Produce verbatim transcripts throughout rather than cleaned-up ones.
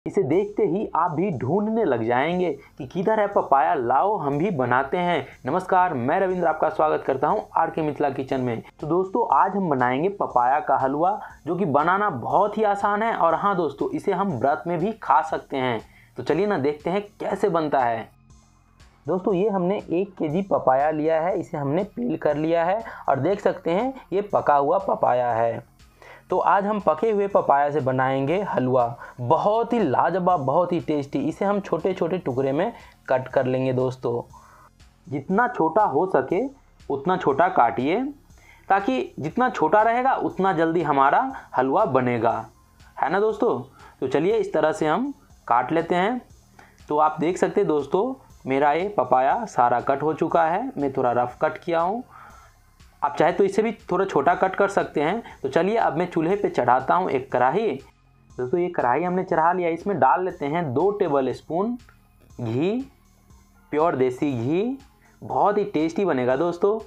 इसे देखते ही आप भी ढूंढने लग जाएंगे कि किधर है पपाया, लाओ हम भी बनाते हैं। नमस्कार, मैं रविंद्र आपका स्वागत करता हूं आर के मिथिला किचन में। तो दोस्तों आज हम बनाएंगे पपाया का हलवा, जो कि बनाना बहुत ही आसान है। और हाँ दोस्तों, इसे हम व्रत में भी खा सकते हैं। तो चलिए ना देखते हैं कैसे बनता है। दोस्तों ये हमने एक केजी पपाया लिया है, इसे हमने पील कर लिया है और देख सकते हैं ये पका हुआ पपाया है। तो आज हम पके हुए पपाया से बनाएंगे हलवा, बहुत ही लाजवाब, बहुत ही टेस्टी। इसे हम छोटे छोटे टुकड़े में कट कर लेंगे। दोस्तों जितना छोटा हो सके उतना छोटा काटिए, ताकि जितना छोटा रहेगा उतना जल्दी हमारा हलवा बनेगा, है ना दोस्तों। तो चलिए इस तरह से हम काट लेते हैं। तो आप देख सकते हैं दोस्तों, मेरा ये पपाया सारा कट हो चुका है। मैं थोड़ा रफ कट किया हूँ, आप चाहे तो इसे भी थोड़ा छोटा कट कर सकते हैं। तो चलिए अब मैं चूल्हे पे चढ़ाता हूँ एक कढ़ाई। दोस्तों ये कढ़ाई हमने चढ़ा लिया, इसमें डाल लेते हैं दो टेबल स्पून घी, प्योर देसी घी, बहुत ही टेस्टी बनेगा दोस्तों।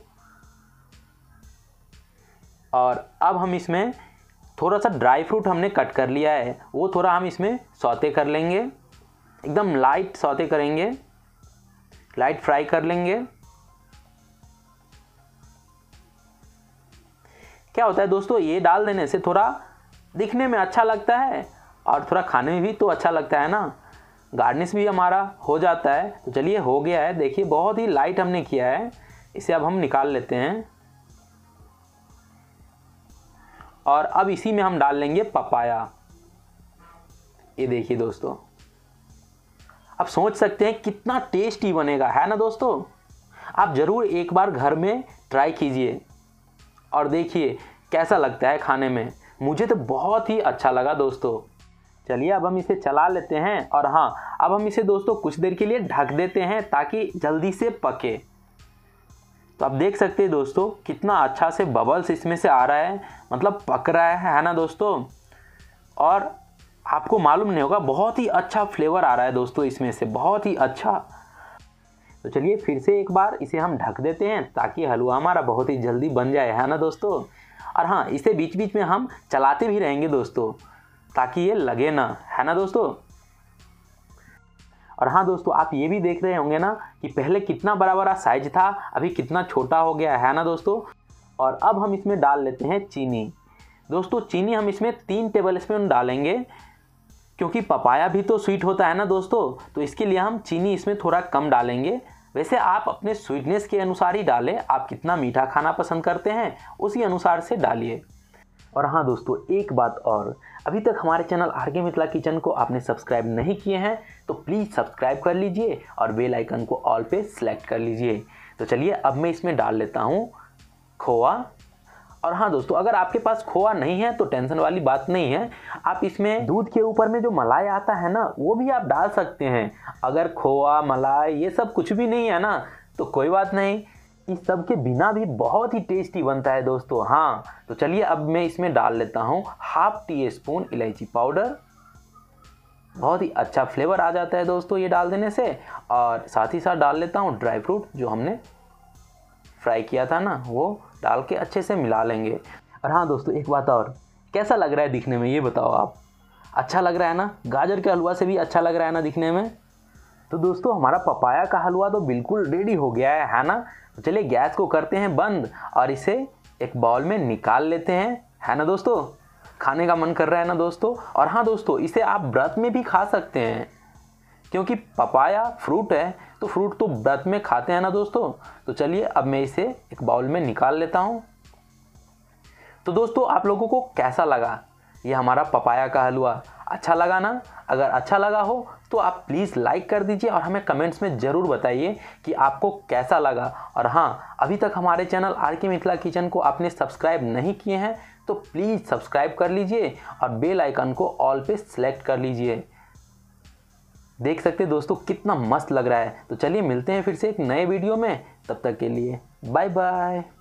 और अब हम इसमें थोड़ा सा ड्राई फ्रूट हमने कट कर लिया है, वो थोड़ा हम इसमें सौते कर लेंगे, एकदम लाइट सौते करेंगे, लाइट फ्राई कर लेंगे। क्या होता है दोस्तों, ये डाल देने से थोड़ा दिखने में अच्छा लगता है और थोड़ा खाने में भी तो अच्छा लगता है ना, गार्निश भी हमारा हो जाता है। तो चलिए हो गया है, देखिए बहुत ही लाइट हमने किया है। इसे अब हम निकाल लेते हैं और अब इसी में हम डाल लेंगे पपाया। ये देखिए दोस्तों, आप सोच सकते हैं कितना टेस्टी बनेगा, है ना दोस्तों। आप ज़रूर एक बार घर में ट्राई कीजिए और देखिए कैसा लगता है खाने में। मुझे तो बहुत ही अच्छा लगा दोस्तों। चलिए अब हम इसे चला लेते हैं और हाँ, अब हम इसे दोस्तों कुछ देर के लिए ढक देते हैं ताकि जल्दी से पके। तो आप देख सकते हैं दोस्तों कितना अच्छा से बबल्स इसमें से आ रहा है, मतलब पक रहा है, है ना दोस्तों। और आपको मालूम नहीं होगा, बहुत ही अच्छा फ्लेवर आ रहा है दोस्तों इसमें से, बहुत ही अच्छा। तो चलिए फिर से एक बार इसे हम ढक देते हैं ताकि हलवा हमारा बहुत ही जल्दी बन जाए, है ना दोस्तों। और हाँ, इसे बीच बीच में हम चलाते भी रहेंगे दोस्तों, ताकि ये लगे ना, है ना दोस्तों। और हाँ दोस्तों, आप ये भी देख रहे होंगे ना कि पहले कितना बड़ा बड़ा साइज था, अभी कितना छोटा हो गया है ना दोस्तों। और अब हम इसमें डाल लेते हैं चीनी। दोस्तों चीनी हम इसमें तीन टेबल स्पून डालेंगे, क्योंकि पपाया भी तो स्वीट होता है ना दोस्तों, तो इसके लिए हम चीनी इसमें थोड़ा कम डालेंगे। वैसे आप अपने स्वीटनेस के अनुसार ही डालें, आप कितना मीठा खाना पसंद करते हैं उसी अनुसार से डालिए। और हाँ दोस्तों, एक बात और, अभी तक हमारे चैनल आर के मिथिला किचन को आपने सब्सक्राइब नहीं किए हैं तो प्लीज़ सब्सक्राइब कर लीजिए और बेल आइकन को ऑल पे सेलेक्ट कर लीजिए। तो चलिए अब मैं इसमें डाल लेता हूँ खोआ। और हाँ दोस्तों, अगर आपके पास खोआ नहीं है तो टेंशन वाली बात नहीं है, आप इसमें दूध के ऊपर में जो मलाई आता है ना, वो भी आप डाल सकते हैं। अगर खोआ मलाई ये सब कुछ भी नहीं है ना तो कोई बात नहीं, इस सब के बिना भी बहुत ही टेस्टी बनता है दोस्तों। हाँ तो चलिए अब मैं इसमें डाल लेता हूँ हाफ टी स्पून इलायची पाउडर, बहुत ही अच्छा फ्लेवर आ जाता है दोस्तों ये डाल देने से। और साथ ही साथ डाल लेता हूँ ड्राई फ्रूट, जो हमने फ्राई किया था ना, वो डाल के अच्छे से मिला लेंगे। और हाँ दोस्तों, एक बात और, कैसा लग रहा है दिखने में ये बताओ आप। अच्छा लग रहा है ना, गाजर के हलवा से भी अच्छा लग रहा है ना दिखने में। तो दोस्तों हमारा पपाया का हलवा तो बिल्कुल रेडी हो गया है, है ना। तो चलिए गैस को करते हैं बंद और इसे एक बाउल में निकाल लेते हैं, है ना दोस्तों। खाने का मन कर रहा है ना दोस्तों। और हाँ दोस्तों, इसे आप व्रत में भी खा सकते हैं, क्योंकि पपाया फ्रूट है तो फ्रूट तो व्रत में खाते हैं ना दोस्तों। तो चलिए अब मैं इसे एक बाउल में निकाल लेता हूँ। तो दोस्तों आप लोगों को कैसा लगा ये हमारा पपाया का हलवा, अच्छा लगा ना। अगर अच्छा लगा हो तो आप प्लीज़ लाइक कर दीजिए और हमें कमेंट्स में ज़रूर बताइए कि आपको कैसा लगा। और हाँ, अभी तक हमारे चैनल आर के मिथिला किचन को आपने सब्सक्राइब नहीं किए हैं तो प्लीज़ सब्सक्राइब कर लीजिए और बेल आइकन को ऑल पे सेलेक्ट कर लीजिए। देख सकते हैं दोस्तों कितना मस्त लग रहा है। तो चलिए मिलते हैं फिर से एक नए वीडियो में, तब तक के लिए बाय बाय।